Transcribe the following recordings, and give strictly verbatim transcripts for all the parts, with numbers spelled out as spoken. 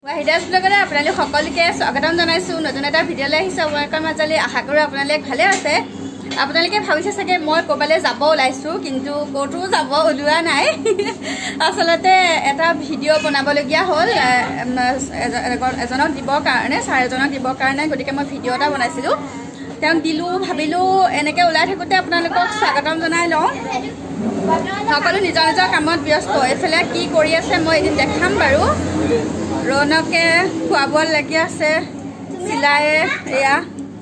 Wahidas blogger আপোনালোক সকলোকে স্বাগতম জনাইছো নতুন এটা ভিডিঅ'লৈ আহিছো ওয়েলকাম মাজলে আশা কৰো আপোনালোক ভালে আছে আপোনালোকে ভাবিছে চাগে মই কবালে যাব ওলাইছো কিন্তু কোটো যাব ওলোৱা নাই আসলতে এটা ভিডিঅ' বনাবলগীয়া হ'ল এজনক দিবৰ কাৰণে চাৰিজনক দিবৰ কাৰণে গতিকে মই ভিডিঅ' এটা বনাইছিলো তেওঁ দিলু ভাবিলো এনেকে ওলাই থাকোতে আপোনালোকক স্বাগতম জনাই লওঁ সকলো নিজৰ নিজৰ কামত ব্যস্ত এফালে কি কৰি আছে মই এদিন দেখাম বাৰু ৰৌনকে খুৱাব লাগি আছে চিলায়ে এয়া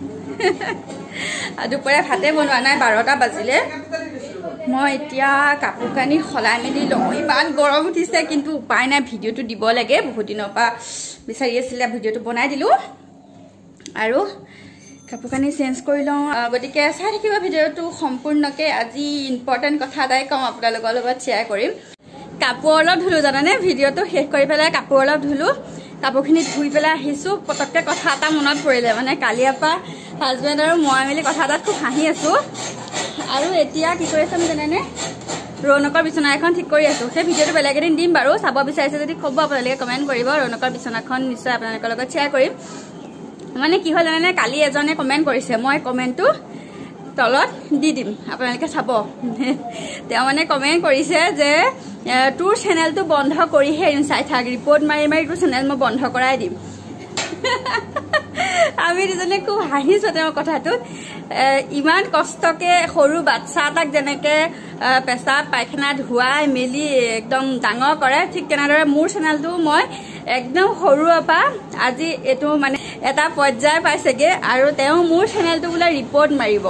দুপৰীয়া ভাতে বনোৱা নাই বাৰটা বাজিলে মই এতিয়া কাপোৰ কানি খলাই মেলি লওঁ ইমান গৰম উঠিছে কিন্তু উপায় নাই ভিডিঅ'টো দিব লাগে বহুত দিনৰ পৰা বিচাৰি আছিলে ভিডিঅ'টো বনাই দিলোঁ আৰু কাপোৰ কানি চেঞ্জ কৰি লওঁ গতিকে চাই থাকিব ভিডিঅ'টো সম্পূৰ্ণকৈ আজি ইম্পৰ্টেণ্ট কথা এটাই কওঁ আপোনালোকৰ লগত শ্বেয়াৰ কৰিম কাপোৰ অলপ ধুলোঁ জানানে ভিডিঅ'টো শেষ কৰি পেলাই কাপোৰ অলপ ধুলোঁ কাপোৰখিনি ধুই পেলাই আহিছোঁ পটককৈ কথা এটা মনত পৰিলে মানে কালিৰ পৰা হাজবেণ্ড আৰু মই মেলি কথা এটাত খুব হাঁহি আছোঁ আৰু এতিয়া কি কৰি আছোঁ আমি জানেনে ৰৌনকৰ বিচনা এখন ঠিক কৰি আছোঁ সেই ভিডিঅ'টো বেলেগ এদিন দিম বাৰু চাব বিচাৰিছে যদি ক'ব আপোনালোকে কমেণ্ট কৰিব ৰৌনকৰ বিচনাখন নিশ্চয় আপোনালোকৰ লগত শ্বেয়াৰ কৰিম মানে কি হ'ল জানেনে কালি এজনে কমেণ্ট কৰিছে মই কমেণ্টটো তলত দি দিম আপোনালোকে চাব তেওঁ মানে কমেণ্ট কৰিছে যে তোৰ চেনেলটো বন্ধ কৰিহে চাই থাক ৰিপৰ্ট মাৰি মাৰি তোৰ চেনেল মই বন্ধ কৰাই দিম আমি দুজনে খুব হাঁহিছোঁ তেওঁৰ কথাটোত ইমান কষ্টকে সৰু বাচ্চা এটাক যেনেকে পেচাব পায়খানা ধুৱাই মেলি একদম ডাঙৰ কৰে ঠিক তেনেদৰে মোৰ চেনেলটো মই একদম সৰুৰ পৰা আজি এইটো মানে এটা পৰ্যায় পাইছেগে আৰু তেওঁ মোৰ চেনেলটো বোলে ৰিপৰ্ট মাৰিব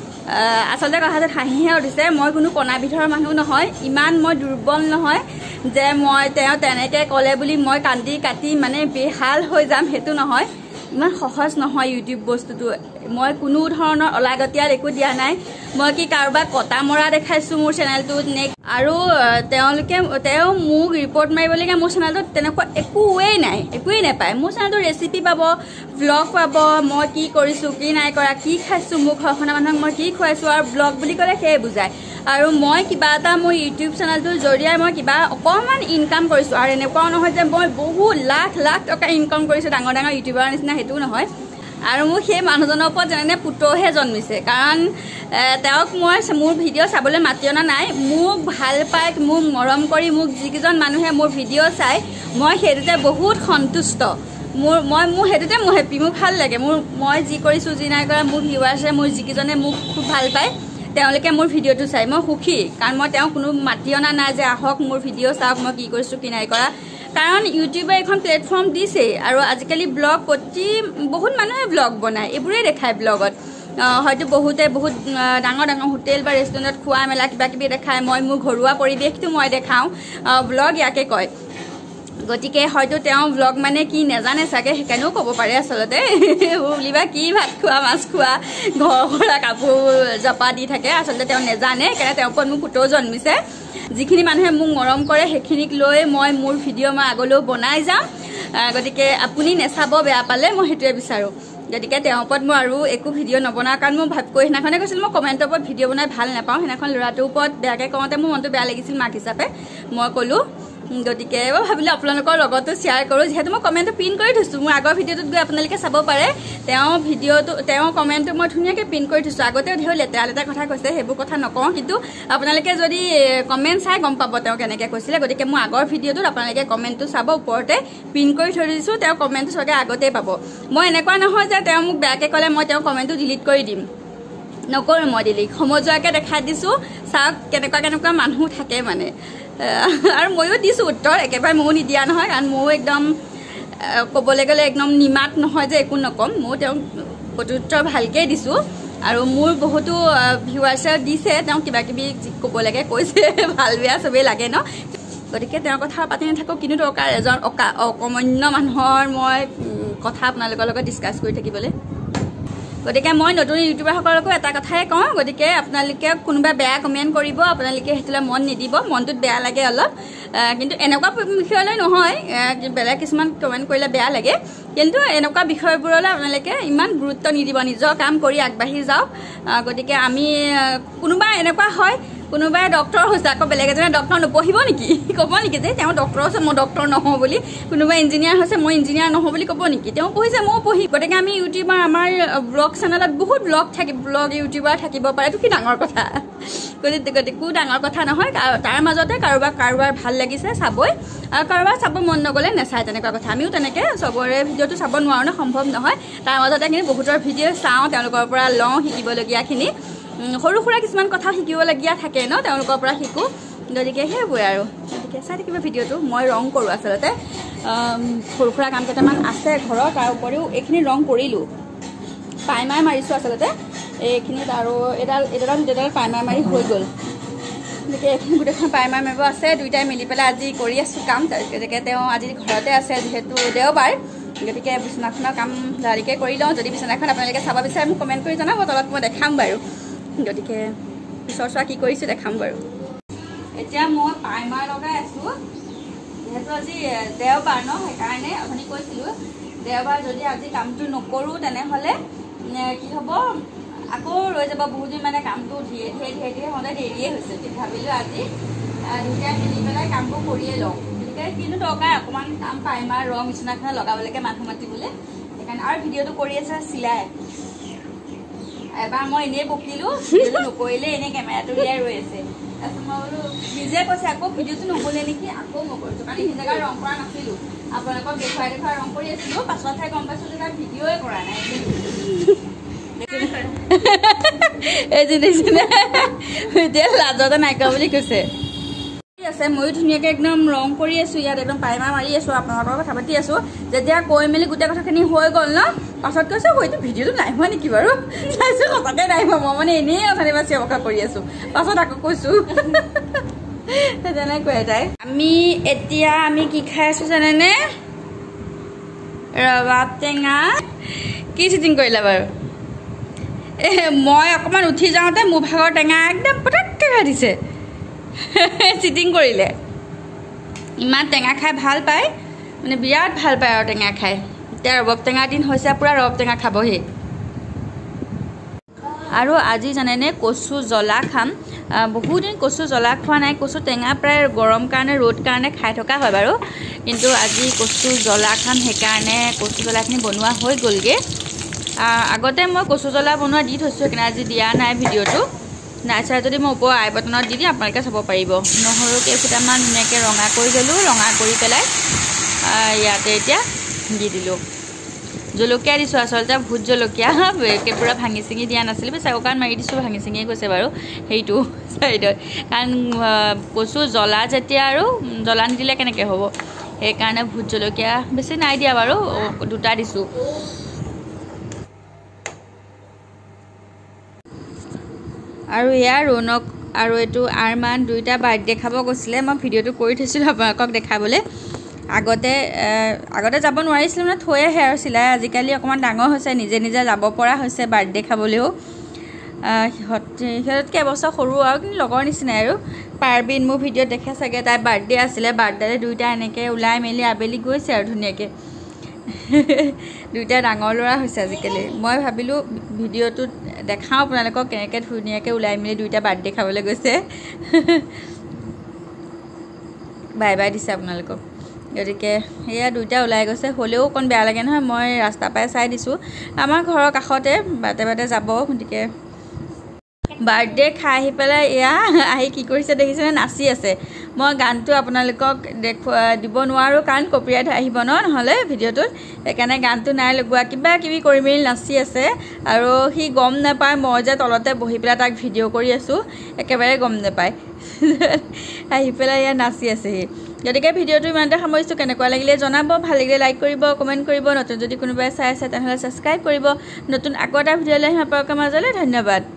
আসলতে কথাটো হাঁহিহে উঠিছে মই কোনো কণা বিধৰ মানুহ নহয় ইমান মই দুৰ্বল নহয় যে মই তেওঁ তেনেকৈ ক'লে বুলি মই কান্দি কাটি মানে বেহাল হৈ যাম সেইটো নহয় ইমান সহজ নহয় ইউটিউব বস্তুটো মই কোনো ধৰণৰ অলাগতিয়াল একো দিয়া নাই মই কি কাৰোবাক কটা মৰা দেখাইছোঁ মোৰ চেনেলটোত নে আৰু তেওঁলোকে তেওঁ মোক ৰিপৰ্ট মাৰিবলগীয়া মোৰ চেনেলটোত তেনেকুৱা একোৱেই নাই একোৱেই নাপায় মোৰ চেনেলটোত ৰেচিপি পাব ব্লগ পাব মই কি কৰিছোঁ কি নাই কৰা কি খাইছোঁ মোৰ ঘৰখনৰ মানুহক মই কি খুৱাইছোঁ আৰু ব্লগ বুলি ক'লে সেয়ে বুজায় আৰু মই কিবা এটা মোৰ ইউটিউব চেনেলটোৰ জৰিয়তে মই কিবা অকণমান ইনকাম কৰিছোঁ আৰু এনেকুৱাও নহয় যে মই বহুত লাখ লাখ টকা ইনকাম কৰিছোঁ ডাঙৰ ডাঙৰ ইউটিউবাৰৰ নিচিনা সেইটোও নহয় আৰু মোক সেই মানুহজনৰ ওপৰত যেনে পুতৌহে জন্মিছে কাৰণ তেওঁক মই মোৰ ভিডিঅ' চাবলৈ মাতি অনা নাই মোক ভাল পাই মোক মৰম কৰি মোক যিকেইজন মানুহে মোৰ ভিডিঅ' চাই মই সেইটোতে বহুত সন্তুষ্ট মোৰ মই মোৰ সেইটোতে মোৰ হেপী মোক ভাল লাগে মোৰ মই যি কৰিছোঁ যি নাই কৰা মোৰ ভিউৱাৰ্ছে মোৰ যিকেইজনে মোক খুব ভাল পায় তেওঁলোকে মোৰ ভিডিঅ'টো চাই মই সুখী কাৰণ মই তেওঁ কোনো মাতি অনা নাই যে আহক মোৰ ভিডিঅ' চাওক মই কি কৰিছোঁ কি নাই কৰা কাৰণ ইউটিউবে এখন প্লেটফৰ্ম দিছে আৰু আজিকালি ব্লগ প্ৰতি বহুত মানুহে ব্লগ বনায় এইবোৰেই দেখায় ব্লগত হয়তো বহুতে বহুত ডাঙৰ ডাঙৰ হোটেল বা ৰেষ্টুৰেণ্টত খোৱা মেলা কিবা কিবি দেখায় মই মোৰ ঘৰুৱা পৰিৱেশটো মই দেখাওঁ ব্লগ ইয়াকে কয় গতিকে হয়তো তেওঁ ব্লগ মানে কি নাজানে চাগে সেইকাৰণেও ক'ব পাৰে আচলতে বুলিবা কি ভাত খোৱা মাছ খোৱা ঘৰ ঘৰা কাপোৰ জপা দি থাকে আচলতে তেওঁ নাজানে সেইকাৰণে তেওঁৰ ওপৰত মোক পুতৌ জন্মিছে যিখিনি মানুহে মোক মৰম কৰে সেইখিনিক লৈ মই মোৰ ভিডিঅ' মই আগলৈও বনাই যাম গতিকে আপুনি নেচাব বেয়া পালে মই সেইটোৱে বিচাৰোঁ গতিকে তেওঁৰ ওপৰত মই আৰু একো ভিডিঅ' নবনাওঁ কাৰণ মই ভাবকৈ সেইদিনাখনে কৈছিলোঁ মই কমেণ্টৰ ওপৰত ভিডিঅ' বনাই ভাল নাপাওঁ সেইদিনাখন ল'ৰাটোৰ ওপৰত বেয়াকৈ কওঁতে মোৰ মনটো বেয়া লাগিছিল মাক হিচাপে মই ক'লোঁ গতিকে মই ভাবিলোঁ আপোনালোকৰ লগতো শ্বেয়াৰ কৰোঁ যিহেতু মই কমেণ্টটো পিন কৰি থৈছোঁ মোৰ আগৰ ভিডিঅ'টোত গৈ আপোনালোকে চাব পাৰে তেওঁ ভিডিঅ'টো তেওঁৰ কমেণ্টটো মই ধুনীয়াকৈ পিন কৰি থৈছোঁ আগতেও ধেৰ লেতেৰা লেতেৰা কথা কৈছে সেইবোৰ কথা নকওঁ কিন্তু আপোনালোকে যদি কমেণ্ট চাই গম পাব তেওঁ কেনেকৈ কৈছিলে গতিকে মোৰ আগৰ ভিডিঅ'টোত আপোনালোকে কমেণ্টটো চাব ওপৰতে পিন কৰি থৈ দিছোঁ তেওঁ কমেণ্টটো চাগে আগতেই পাব মই এনেকুৱা নহয় যে তেওঁ মোক বেয়াকৈ ক'লে মই তেওঁৰ কমেণ্টটো ডিলিট কৰি দিম নকৰোঁ মই ডিলিট সমজুৱাকৈ দেখাই দিছোঁ চাওক কেনেকুৱা কেনেকুৱা মানুহ থাকে মানে আৰু ময়ো দিছোঁ উত্তৰ একেবাৰে ময়ো নিদিয়া নহয় কাৰণ ময়ো একদম ক'বলৈ গ'লে একদম নিমাত নহয় যে একো নক'ম ময়ো তেওঁক প্ৰত্যুত্তৰ ভালকৈ দিছোঁ আৰু মোৰ বহুতো ভিউৱাৰ্ছে দিছে তেওঁ কিবা কিবি ক'ব লাগে কৈছে ভাল বেয়া চবেই লাগে ন গতিকে তেওঁৰ কথা পাতি নাথাকোঁ কিন্তু দৰকাৰ এজন অকা অকমান্য মানুহৰ মই কথা আপোনালোকৰ লগত ডিছকাছ কৰি থাকিবলৈ গতিকে মই নতুন ইউটিউবাৰসকলকো এটা কথাই কওঁ গতিকে আপোনালোকে কোনোবা বেয়া কমেণ্ট কৰিব আপোনালোকে সেইটোলৈ মন নিদিব মনটোত বেয়া লাগে অলপ কিন্তু এনেকুৱা বিষয়লৈ নহয় বেলেগ কিছুমান কমেণ্ট কৰিলে বেয়া লাগে কিন্তু এনেকুৱা বিষয়বোৰলৈ আপোনালোকে ইমান গুৰুত্ব নিদিব নিজৰ কাম কৰি আগবাঢ়ি যাওক গতিকে আমি কোনোবা এনেকুৱা হয় কোনোবাই ডক্টৰ হৈছে আকৌ বেলেগ এজনে ডক্টৰ নপঢ়িব নেকি ক'ব নেকি যে তেওঁ ডক্টৰ হৈছে মই ডক্টৰ নহওঁ বুলি কোনোবাই ইঞ্জিনিয়াৰ হৈছে মই ইঞ্জিনিয়াৰ নহওঁ বুলি ক'ব নেকি তেওঁ পঢ়িছে ময়ো পঢ়ি গতিকে আমি ইউটিউবাৰ আমাৰ ব্লগ চেনেলত বহুত ব্লগ থাকিব ব্লগ ইউটিউবাৰ থাকিব পাৰে এইটো কি ডাঙৰ কথা গতিকে কো ডাঙৰ কথা নহয় তাৰ মাজতে কাৰোবাৰ কাৰোবাৰ ভাল লাগিছে চাবই আৰু কাৰোবাৰ চাব মন নগ'লে নেচায় তেনেকুৱা কথা আমিও তেনেকৈ চবৰে ভিডিঅ'টো চাব নোৱাৰোঁ ন সম্ভৱ নহয় তাৰ মাজতে কিন্তু বহুতৰ ভিডিঅ' চাওঁ তেওঁলোকৰ পৰা লওঁ শিকিবলগীয়াখিনি সৰু সুৰা কিছুমান কথা শিকিবলগীয়া থাকে ন তেওঁলোকৰ পৰা শিকোঁ গতিকে সেইবোৰে আৰু গতিকে চাই থাকিব ভিডিঅ'টো মই ৰং কৰোঁ আচলতে সৰু সুৰা কাম কেইটামান আছে ঘৰৰ তাৰ উপৰিও এইখিনি ৰং কৰিলোঁ প্ৰাইমাৰ মাৰিছোঁ আচলতে এইখিনিত আৰু এডাল এডাল দুডাল প্ৰাইমাৰ মাৰি হৈ গ'ল গতিকে এইখিনি গোটেইখন প্ৰাইমাৰ মাৰিব আছে দুইটাই মিলি পেলাই আজি কৰি আছোঁ কাম গতিকে তেওঁ আজি ঘৰতে আছে যিহেতু দেওবাৰ গতিকে বিচনাখনৰ কাম লাহেকৈ কৰি লওঁ যদি বিচনাখন আপোনালোকে চাব বিচাৰে মোক কমেণ্ট কৰি জনাব তলত মই দেখাম বাৰু গতিকে পিছৰ চোৱা কি কৰিছোঁ দেখাম বাৰু এতিয়া মই প্ৰাইমাৰ লগাই আছোঁ যিহেতু আজি দেওবাৰ ন সেইকাৰণে আপুনি কৈছিলোঁ দেওবাৰ যদি আজি কামটো নকৰোঁ তেনেহ'লে কি হ'ব আকৌ ৰৈ যাব বহুত দিন মানে কামটো ধীৰে ধীৰে ধীৰে ধীৰে হওঁতে দেৰিয়ে হৈছে ভাবিলোঁ আজি দুটাই মিলি পেলাই কামবোৰ কৰিয়ে লওঁ গতিকে কিন্তু দৰকাৰ অকণমান কাম প্ৰাইমাৰ ৰং বিচনাখনত লগাবলৈকে মানুহ মাতিবলৈ সেইকাৰণে আৰু ভিডিঅ'টো কৰি আছে চিলাই এবাৰ মই এনেই বকিলোঁ ভিডিঅ'টো নকৰিলে এনেই কেমেৰাটো উলিয়াই ৰৈ আছে তাৰপিছত মই বোলো নিজে কৈছে আকৌ ভিডিঅ'টো নগ'লে নেকি আকৌ মই কৰিছোঁ কাৰণ এইখিনি জেগাত ৰং কৰা নাছিলোঁ আপোনালোকক দেখুৱাই দেখুৱাই ৰং কৰি আছিলোঁ পাছতহে গম পাইছোঁ যে তাত ভিডিঅ'ই কৰা নাই এই দেখিছেনে এতিয়া লাজতে নাইকিয়া বুলি কৈছে আছে ময়ো ধুনীয়াকৈ একদম ৰং কৰি আছোঁ ইয়াত একদম প্ৰাইমাৰ মাৰি আছোঁ আপোনালোকৰ কথা পাতি আছোঁ যেতিয়া কৈ মেলি গোটেই কথাখিনি হৈ গ'ল ন পাছত কৈছে হয়তো ভিডিঅ'টো নাই হোৱা নেকি বাৰু চাইছোঁ সঁচাকৈ নাই হোৱা মই মানে এনেই অথনি বা চিঞৰ কৰি আছোঁ পাছত আকৌ কৈছোঁ তেনেকৈ এটাই আমি এতিয়া আমি কি খাই আছোঁ জানেনে ৰবাব টেঙা কি চিটিং কৰিলা বাৰু মই অকণমান উঠি যাওঁতে মোৰ ভাগৰ টেঙা একদম পটককৈ খাই দিছে চিটিং কৰিলে ইমান টেঙা খাই ভাল পায় মানে বিৰাট ভাল পায় আৰু টেঙা খাই এতিয়া ৰবাব টেঙাৰ দিন হৈছে পূৰা ৰবাব টেঙা খাবহি আৰু আজি জানেনে কচু জ্বলা খাম বহুদিন কচু জ্বলা খোৱা নাই কচু টেঙা প্ৰায় গৰম কাৰণে ৰ'দ কাৰণে খাই থকা হয় বাৰু কিন্তু আজি কচু জ্বলা খাম সেইকাৰণে কচু জ্বলাখিনি বনোৱা হৈ গ'লগৈ আগতে মই কচু জ্বলা বনোৱা দি থৈছোঁ সেইকাৰণে আজি দিয়া নাই ভিডিঅ'টো নাই চাই যদি মই ওপৰ আই বটনত দি দিম আপোনালোকে চাব পাৰিব নহৰু কেইফুটামান ধুনীয়াকৈ ৰঙা কৰি দিলোঁ ৰঙা কৰি পেলাই ইয়াতে এতিয়া দি দিলোঁ জলকীয়া দিছোঁ আচলতে ভোট জলকীয়া পূৰা ভাঙি চিঙি দিয়া নাছিলোঁ বেছি চাউকান মাৰি দিছোঁ ভাঙি চিঙিয়ে গৈছে বাৰু সেইটো চাইডত কাৰণ কচু জ্বলা যেতিয়া আৰু জ্বলা নিদিলে কেনেকৈ হ'ব সেইকাৰণে ভোট জলকীয়া বেছি নাই দিয়া বাৰু দুটা দিছোঁ আৰু এয়া ৰৌনক আৰু এইটো আৰমান দুইটা বাৰ্থডে খাব গৈছিলে মই ভিডিঅ'টো কৰি থৈছিলোঁ আপোনালোকক দেখাবলৈ আগতে আগতে যাব নোৱাৰিছিলোঁ মানে থৈ আহে আৰু চিলাই আজিকালি অকণমান ডাঙৰ হৈছে নিজে নিজে যাব পৰা হৈছে বাৰ্থডে খাবলৈও সিহঁত সিহঁততকৈ এবছৰ সৰু আৰু কিন্তু লগৰ নিচিনাই আৰু পাৰবিন মোৰ ভিডিঅ'ত দেখে চাগে তাইৰ বাৰ্থডে আছিলে বাৰ্থডেতে দুইটা এনেকৈ ওলাই মেলি আবেলি গৈছে আৰু ধুনীয়াকৈ দুইটা ডাঙৰ ল'ৰা হৈছে আজিকালি মই ভাবিলোঁ ভিডিঅ'টোত দেখাওঁ আপোনালোকক কেনেকৈ ধুনীয়াকৈ ওলাই মেলি দুইটা বাৰ্থডে খাবলৈ গৈছে বাই বাই দিছে আপোনালোকক গতিকে সেয়া দুইটা ওলাই গৈছে হ'লেও অকণ বেয়া লাগে নহয় মই ৰাস্তা পাই চাই দিছোঁ আমাৰ ঘৰৰ কাষতে বাটে বাটে যাব গতিকে বাৰ্থডে খাই আহি পেলাই এয়া আহি কি কৰিছে দেখিছেনে নাচি আছে মই গানটো আপোনালোকক দেখুৱা দিব নোৱাৰোঁ কাৰণ কপিৰাইট আহিব ন নহ'লে ভিডিঅ'টোত সেইকাৰণে গানটো নাই লগোৱা কিবা কিবি কৰি মেলি নাচি আছে আৰু সি গম নাপায় মই যে তলতে বহি পেলাই তাক ভিডিঅ' কৰি আছোঁ একেবাৰে গম নাপায় আহি পেলাই এয়া নাচি আছে সি গতিকে ভিডিঅ'টো ইমানতে সামৰিছোঁ কেনেকুৱা লাগিলে জনাব ভাল লাগিলে লাইক কৰিব কমেণ্ট কৰিব নতুন যদি কোনোবাই চাই আছে তেনেহ'লে ছাবস্ক্ৰাইব কৰিব নতুন আকৌ এটা ভিডিঅ'লৈ আপোনালোকৰ মাজলৈ ধন্যবাদ।